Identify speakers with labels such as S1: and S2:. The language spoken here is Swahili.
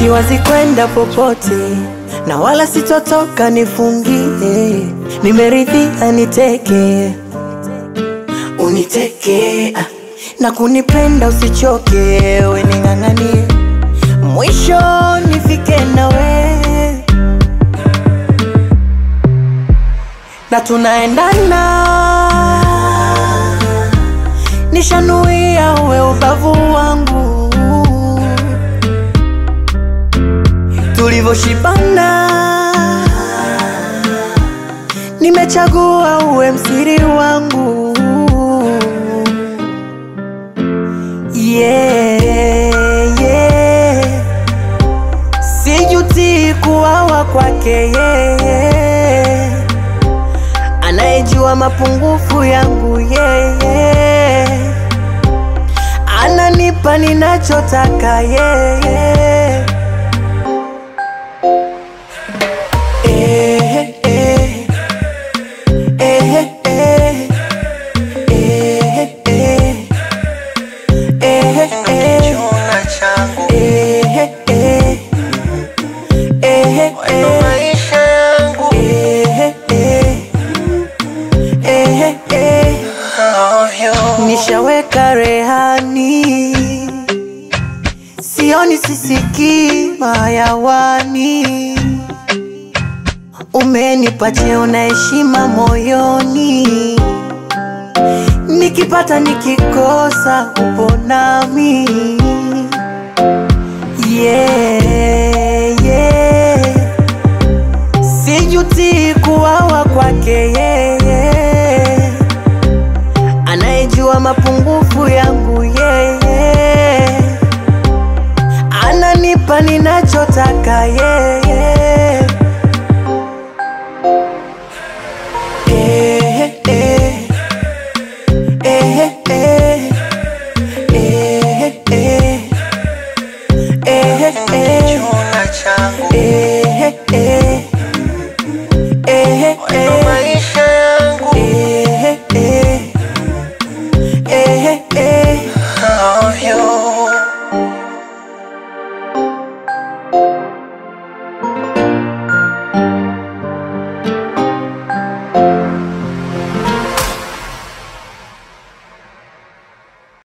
S1: siwazi kwenda popote, na wala sitotoka nifungie. Nimeridhia niteke, uniteke na kunipenda usichoke. We ning'ang'anie, mwisho nifike nawe, na tunaendana. Nishanuia uwe ubavu wangu, tulivoshibana. Nimechagua uwe msiri wangu. Yeah, yeah. Sijutii kuwawa kwake yeye, anayejua mapungufu yangu yeye, ananipa ninachotaka yeye. Nishaweka rehani, sioni sisiki mayawani. Umenipa cheo na heshima moyoni, nikipata nikikosa upo nami. Yeah, yeah. Sijutii kuwawa kwake yeye, anayejua mapungufu yangu yeye, ananipa ninachotaka yeye. Chuna changu